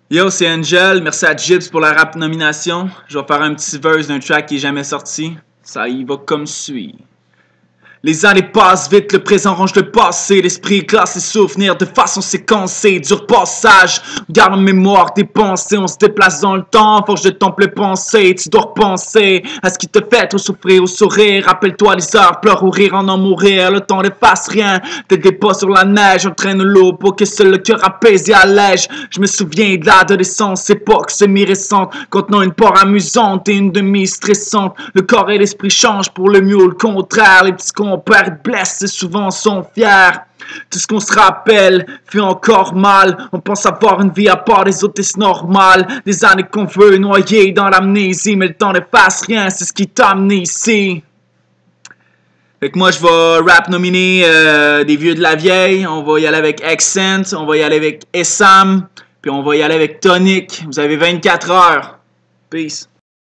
Yo, c'est Angel. Merci à Gibbs pour la rap nomination. Je vais faire un petit verse d'un track qui est jamais sorti. Ça y va comme suit. Les années passent vite, le présent range le passé. L'esprit classe les souvenirs de façon séquencée. Dur passage, garde en mémoire tes pensées. On se déplace dans le temps, forge de temple pensée. Tu dois repenser à ce qui te fait trop souffrir ou sourire. Rappelle-toi les heures, pleure ou rire en mourir. Le temps n'efface rien, t'es pas sur la neige. Entraîne l'eau pour que seul le cœur apaisé allège. Je me souviens de l'adolescence, époque semi-récente, contenant une part amusante et une demi-stressante. Le corps et l'esprit changent pour le mieux ou le contraire. Les petits compères blessent et souvent sont fiers. Tout ce qu'on se rappelle fait encore mal. On pense avoir une vie à part des autres et c'est normal. Des années qu'on veut noyer dans l'amnésie, mais le temps n'efface rien, c'est ce qui t'a amené ici. Fait que moi je vais rap nominer des vieux de la vieille. On va y aller avec Accent, on va y aller avec Essam, puis on va y aller avec Tonic. Vous avez 24 heures. Peace.